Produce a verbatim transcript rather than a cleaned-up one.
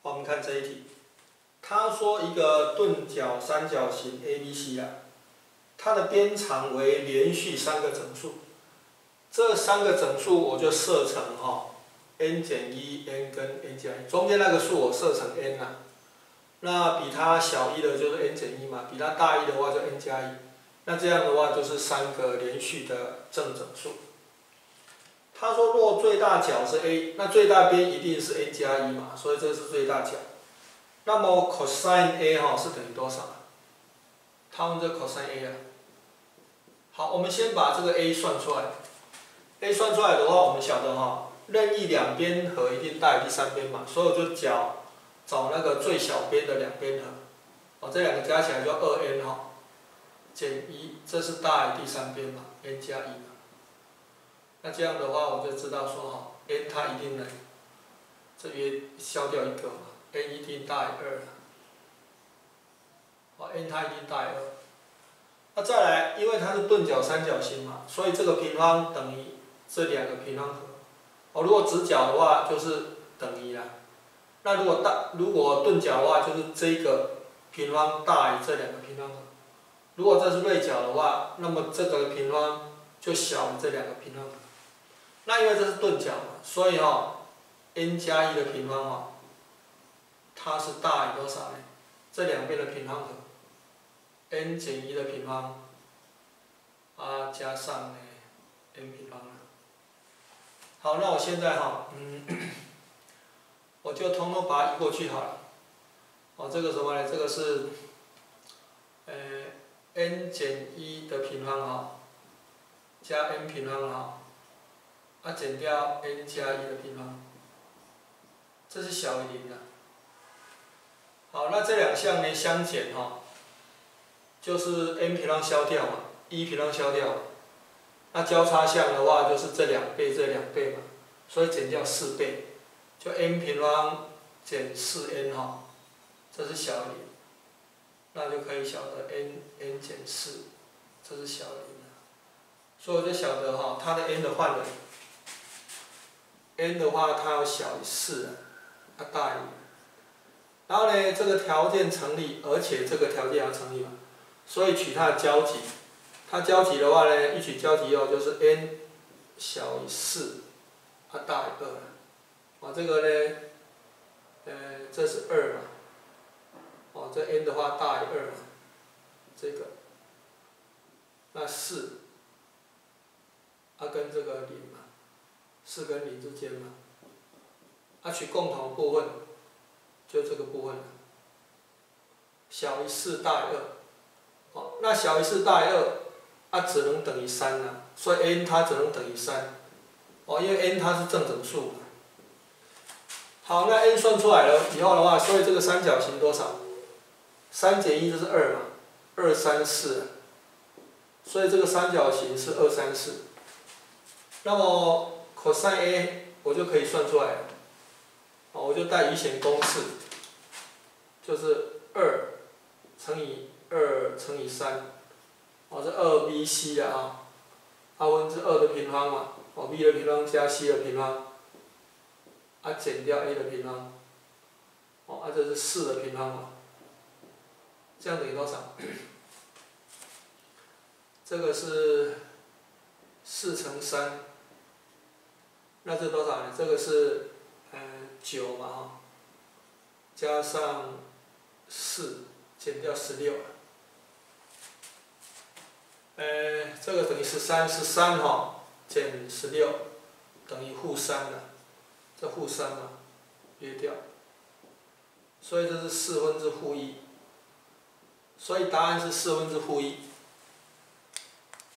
我们看这一题，他说一个钝角三角形 A B C 啊，它的边长为连续三个整数，这三个整数我就设成哈、哦、n 减一 n 跟 n 加一，中间那个数我设成 n 啊，那比它小一的就是 n 减一嘛，比它大一的话就 n 加一，那这样的话就是三个连续的正整数。他说若最大角是 a， 那最大边一定是 n 加一嘛，所以这是最大角。那么 cosine a 哈、哦、是等于多少？他问这 cosine a 啊。好，我们先把这个 a 算出来。a 算出来的话，我们晓得哈、哦，任意两边和一定大于第三边嘛，所以我就找找那个最小边的两边和，哦，这两个加起来就二 n 哈、哦，减一，这是大于第三边嘛 ，n 加一嘛。那这样的话，我就知道说哈 ，n 它一定能，这边消掉一个嘛 ，n 一定大于二，哦 ，n 它一定大于二。那再来，因为它是钝角三角形嘛，所以这个平方等于这两个平方和。哦，如果直角的话就是等于啦。那如果大，如果钝角的话，就是这个平方大于这两个平方和。如果这是锐角的话，那么这个平方就小于这两个平方和。那因为这是钝角嘛，所以哦 ，n 加一的平方哦，它是大于多少呢？这两边的平方和 n 减一的平方啊加上呢 n 平方了。好，那我现在哈、哦，嗯，我就通通把它移过去好了。哦，这个什么呢？这个是呃 n 减一的平方哈、哦，加 n 平方哈、哦。啊，减掉 n 加一的平方，这是小于零的。好，那这两项呢相减哈、哦，就是 n 平方消掉嘛，一平方消掉。那交叉项的话就是这两倍，这两倍嘛，所以减掉四倍，就 n 平方减四 n 哈、哦，这是小于零，那就可以晓得 n n 减四，这是小于零的。所以我就晓得哈、哦，它的 n 的范围。n 的话，它要小于四，它大于零。然后呢，这个条件成立，而且这个条件要成立嘛，所以取它的交集。它交集的话呢，一取交集后就是 n 小于四，它大于二。啊，这个呢，呃，这是二嘛。哦，这 n 的话大于二嘛，这个。那四，它跟这个零嘛。四跟零之间嘛，啊取共同的部分，就这个部分了。小于四大于二，哦，那小于四大于二，啊只能等于三了，所以 n 它只能等于三，哦，因为 n 它是正整数嘛。好，那 n 算出来了以后的话，所以这个三角形多少？三减一就是二嘛，二三四，所以这个三角形是二三四。那么cosine a 我就可以算出来了，哦，我就带余弦公式，就是二乘以二乘以三，哦，这二 b c 的啊，啊分之二的平方嘛，哦 b 的平方加 c 的平方，啊减掉 a 的平方，哦，啊这是四的平方嘛，这样等于多少？这个是四乘三。那这多少呢？这个是，呃，九嘛哈，加上四，减掉十六，呃，这个等于十三，十三哈，减十六，等于负三了，这负三嘛，约掉，所以这是四分之负一，所以答案是四分之负一。